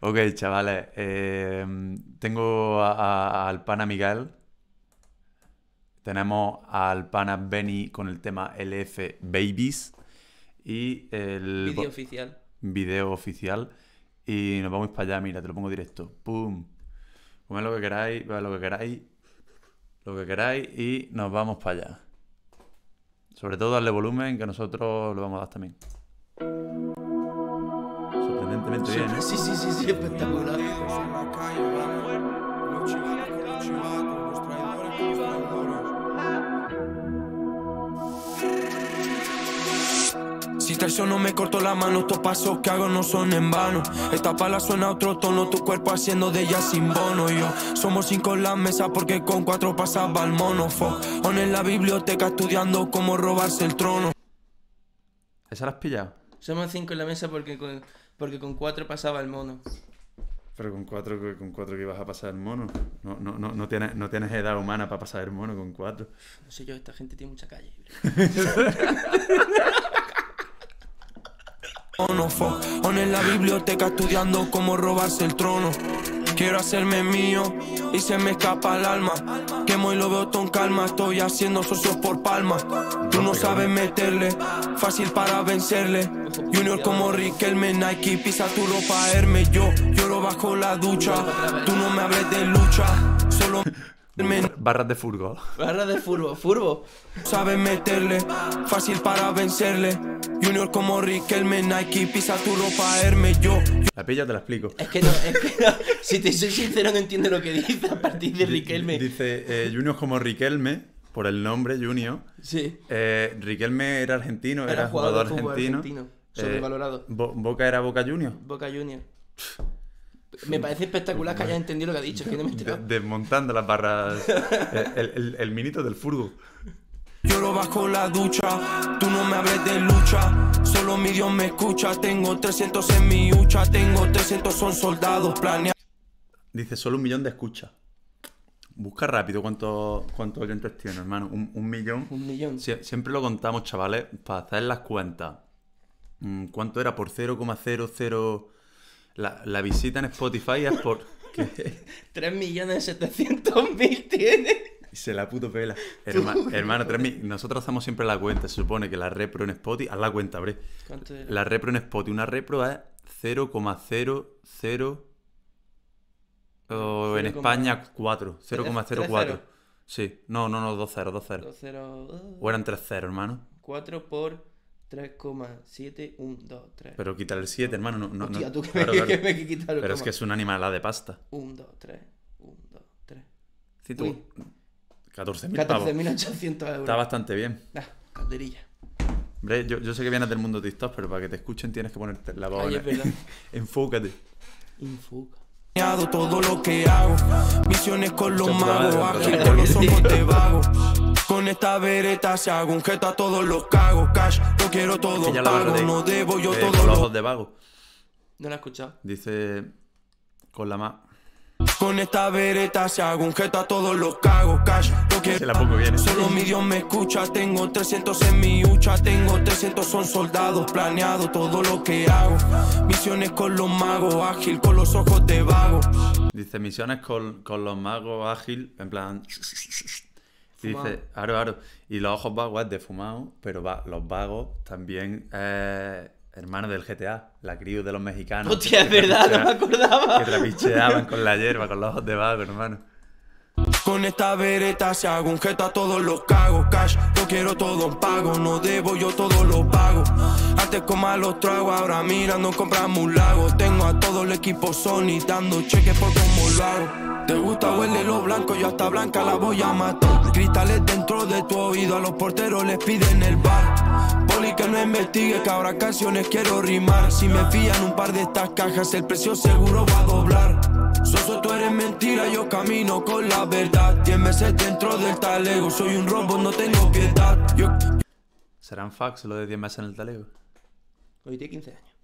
Ok, chavales. Tengo al pana Miguel. Tenemos al pana Benny con el tema LF Babies. Y el Vídeo oficial. video oficial. Y nos vamos para allá, mira, te lo pongo directo. ¡Pum! Comed lo que queráis, bebed lo que queráis. Lo que queráis y nos vamos para allá. Sobre todo darle volumen, que nosotros lo vamos a dar también. Sorprendentemente bien, ¿eh? Sí, espectacular. Si traiciono me corto la mano, estos pasos que hago no son en vano. Esta pala suena a otro tono, tu cuerpo haciendo de ella sin bono. Yo somos 5 en la mesa porque con 4 pasaba el mono. On en la biblioteca estudiando cómo robarse el trono. ¿Esa la has pillado? Somos 5 en la mesa porque con 4 pasaba el mono. Pero con cuatro que ibas a pasar el mono. No tienes edad humana para pasar el mono con 4. No sé yo, esta gente tiene mucha calle. On en la biblioteca estudiando cómo robarse el trono. Quiero hacerme mío y se me escapa el alma. Quemo y lo veo con calma, estoy haciendo socios por palma. Tú no sabes meterle, fácil para vencerle. Junior como Riquelme, Nike, pisa tu ropa Hermes. Yo lloro bajo la ducha, tú no me hables de lucha. Solo Barras de furgo. Barra de furbo. sabes meterle, fácil para vencerle. Junior como Riquelme, Nike, pisa tu ropa Hermes. Yo La pilla te la explico. Es que no, si te soy sincero no entiendo lo que dice a partir de Riquelme. Dice Junior como Riquelme, por el nombre Junior. Sí. Riquelme era argentino, era jugador jugador de fútbol argentino. Sobrevalorado. Boca era Boca Junior. Boca Junior. Me parece espectacular que hayas entendido lo que ha dicho, es que no me he enterado. Desmontando las barras. el minito del furgo. lloro bajo la ducha, tú no me hables de lucha. Solo mi Dios me escucha, tengo 300 en mi hucha. Tengo 300, son soldados planeados. Dice solo 1 millón de escuchas. Busca rápido cuántos oyentes tiene, hermano. Un millón. 1 millón. Siempre lo contamos, chavales, para hacer las cuentas. ¿Cuánto era por 0,00? La visita en Spotify es por... 3.700.000 tiene. Y se la puto pela. Hermano, nosotros hacemos siempre la cuenta. Se supone que la repro en Spotify... Haz la cuenta, bre. ¿Cuánto era? La repro en Spotify. Una repro es 0,00... O en España 4. 0,04. Sí. No, 2 0. 2-0. O eran 3 0, hermano. 4 por 3,7, 1, 2, 3. Pero quítale el 7, hermano. No, Hostia, tú que claro, me, claro. que me he quitado el Pero es coma. que es una animalada de pasta. 1, 2, 3. 1, 2, 3. Uy. 14.000 pavos. 14.800 euros. Está bastante bien. Calderilla. Hombre, yo sé que vienes del mundo de TikTok, pero para que te escuchen tienes que ponerte la voz. Ay, es verdad. Enfócate. Infuga. Todo lo que hago, misiones con los Mucha puta magos, madre, ágil bro. con los ojos de vago. Con esta vereta se hago un gesto a todos los cagos. Cash, yo quiero todo Que ya la pago, barré. no debo yo Con todo los lo. ojos de vago. No lo he escuchado. Dice con la más. Con esta vereta se hago un gesto a todos los cagos. Cash, yo Se quiero. la poco viene. Solo mi Dios me escucha, tengo 300 en mi hucha. Tengo 300, son soldados, planeado todo lo que hago. Misiones con los magos, ágil con los ojos de vago. Dice misiones con los magos ágil, en plan. Y dice, aro. Y los ojos vagos es de fumado, pero los vagos también, hermano del GTA, la crew de los mexicanos. Hostia, es verdad, no me acordaba. Que trapicheaban con la hierba, con los ojos de vago, hermano. Con esta vereta se hago un gesto a todos los cagos. Cash, yo quiero todo en pago, no debo yo todo lo pago. Antes con malos tragos, ahora mirando compramos un lago. Tengo a todo el equipo Sony dando cheques por cómo lo hago. Te gusta huele lo blanco, yo hasta blanca la voy a matar. Cristales dentro de tu oído, a los porteros les piden el bar. Poli que no investigue, que ahora canciones quiero rimar. Si me fían un par de estas cajas, el precio seguro va a doblar. Soso, tú eres mentira, yo camino con la verdad. 10 meses dentro del talego, soy un robot, no tengo piedad. ¿Serán fax lo de 10 meses en el talego? Hoy tiene 15 años.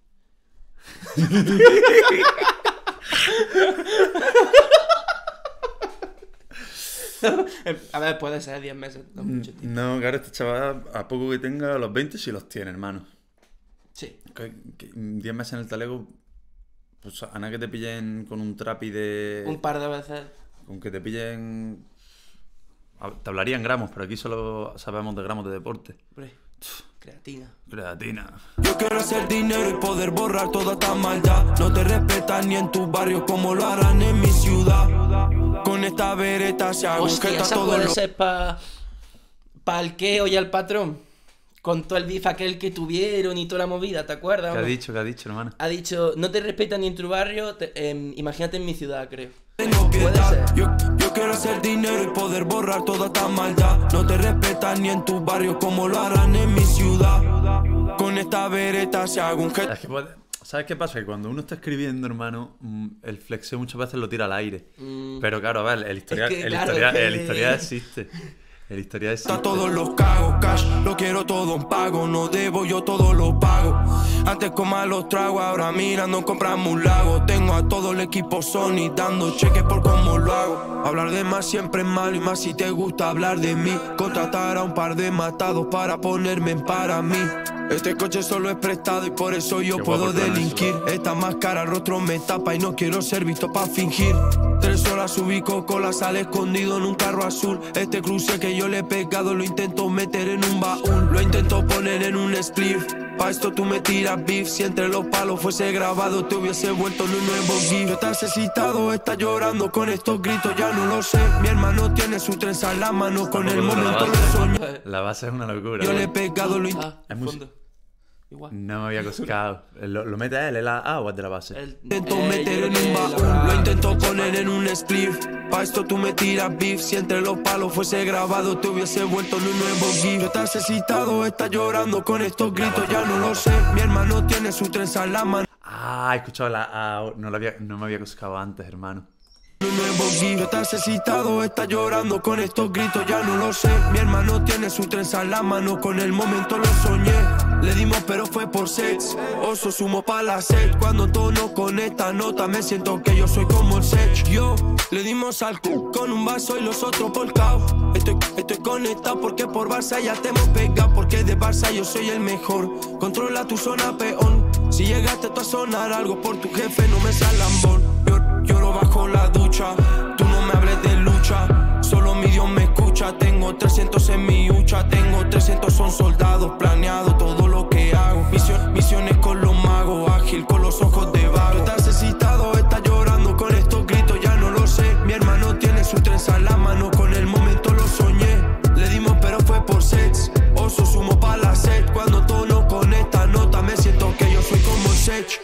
A ver, puede ser 10 meses, no mucho tiempo. No, claro, este chaval, a poco que tenga los 20, sí los tiene, hermano. Sí. 10 meses en el talego, Pues Ana, que te pillen con un trapi de... Un par de veces. Con que te pillen... Te hablaría en gramos, pero aquí solo sabemos de gramos de deporte. Hombre, creatina. Creatina. Yo quiero hacer dinero y poder borrar toda esta maldad. No te respetan ni en tu barrio como lo harán en mi ciudad. Con esta vereta se Hostia, agujeta esa todo puede lo... ser para el Keo y al patrón. Con todo el beef aquel que tuvieron y toda la movida, ¿te acuerdas? ¿Qué ha hombre? dicho? ¿Qué ha dicho, hermano? Ha dicho, no te respetan ni en tu barrio, imagínate en mi ciudad, creo. Tengo Puede piedad. ser. Yo quiero hacer dinero y poder borrar toda esta maldad. No te respetan ni en tu barrio como lo harán en mi ciudad. Con esta vereta se agujeta. Es que ¿sabes qué pasa? Que cuando uno está escribiendo, hermano, el flexeo muchas veces lo tira al aire. Pero claro, a ver, el historial, que, el claro, historial, es que- el historial existe. El historial existe. Todos los cagos, cash, lo quiero todo en pago. No debo, yo todo lo pago. Antes con malos tragos, ahora mirando compramos un lago. Tengo a todo el equipo Sony dando cheques por cómo lo hago. Hablar de más siempre es malo y más si te gusta hablar de mí. Contratar a un par de matados para ponerme en para mí. Este coche solo es prestado y por eso yo Qué puedo guapo el plan delinquir. Esta máscara al rostro me tapa y no quiero ser visto pa' fingir. 3 horas subí Coca-Cola, sale escondido en un carro azul. Este cruce que yo le he pegado lo intento meter en un baúl. Lo intento poner en un spliff. Pa' esto tú me tiras beef. Si entre los palos fuese grabado te hubiese vuelto en un nuevo GIF. Estás excitado, estás llorando con estos gritos, ya no lo sé. Mi hermano tiene su trenza en la mano, con el momento lo soñé. La base es una locura. Yo le he ¿no? pegado lo intento. Ah, Es muy- fondo. Igual. No me había coscado. ¿Lo mete él? ¿Es la A o es de la base? Intento yo meter creo en que un la baúl, verdad- lo intento poner en un spliff. Pa' esto tú me tiras beef. Si entre los palos fuese grabado te hubiese vuelto en un nuevo GIF. Estás excitado, estás llorando con estos gritos, ya no lo sé. Mi hermano tiene su trenza en la mano. Ah, he escuchado la A. No me había coscado antes, hermano. Un nuevo GIF. Estás excitado, estás llorando con estos gritos, ya no lo sé. Mi hermano tiene su trenza en la mano, con el momento lo soñé. Le dimos pero fue por sets. Oso sumo pa' la set. Cuando tono con esta nota me siento que yo soy como el Sech. Yo le dimos al con un vaso y los otros por cao. Estoy conectado porque por Barça ya te hemos pegado. Porque de Barça yo soy el mejor. Controla tu zona peón. Si llegaste tú a sonar algo por tu jefe no me sal lambón. Lloro bajo la ducha, tú no me hables de lucha. Solo mi Dios me escucha, tengo 300 en mi hucha. Tengo 300 son soldados, planeado todo lo que hago. Misiones con los magos, ágil con los ojos de vago. Estás excitado, estás llorando con estos gritos, ya no lo sé. Mi hermano tiene su trenza en la mano, con el momento lo soñé. Le dimos pero fue por sets, oso sumo pa' la set. Cuando tono con esta nota me siento que yo soy como el Sech.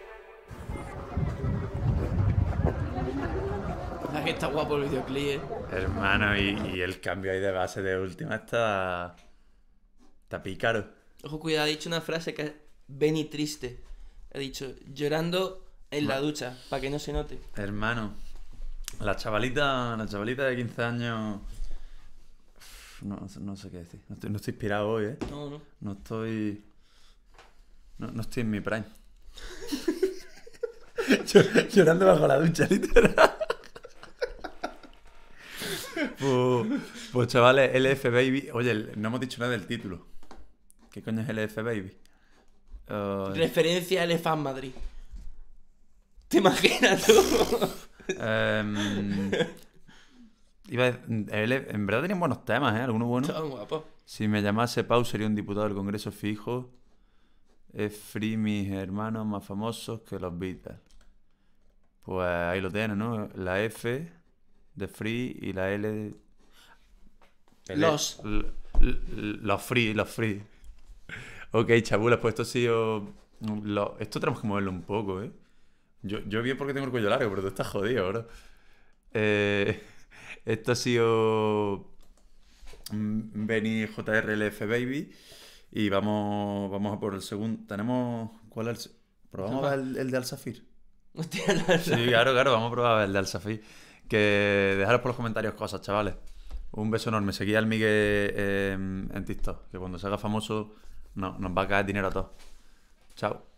Que está guapo el videoclip, Hermano, y el cambio ahí de base de última está pícaro. Ojo, cuidado, ha dicho una frase que es Benny triste. Ha dicho, llorando en la ducha, para que no se note. Hermano, la chavalita de 15 años... No sé qué decir. No estoy inspirado hoy, ¿eh? No. No estoy... No estoy en mi prime. Llorando bajo la ducha, literal. Pues chavales, LF Baby. Oye, no hemos dicho nada del título. ¿Qué coño es LF Baby? Referencia al Fan Madrid. ¿Te imaginas tú? En verdad tenían buenos temas, ¿eh? Algunos buenos. Son guapos. Si me llamase Pau sería un diputado del Congreso fijo. Es free mis hermanos más famosos que los Beatles. Pues ahí lo tienen, ¿no? La F de free y la L de... Los. Los free. Ok, chabulas, pues esto ha sido... Esto tenemos que moverlo un poco, ¿eh? Yo bien porque tengo el cuello largo, pero tú estás jodido, bro. Esto ha sido... Benny JRLF Baby. Y vamos a por el segundo. Tenemos... ¿Cuál es el...? ¿Probamos a ver el de Al-Safir? Hostia, la verdad. Sí, claro, vamos a probar el de Al-Safir. Que dejaros por los comentarios cosas, chavales. Un beso enorme. Seguid al Miguel en TikTok, que cuando se haga famoso nos va a caer dinero a todos. Chao.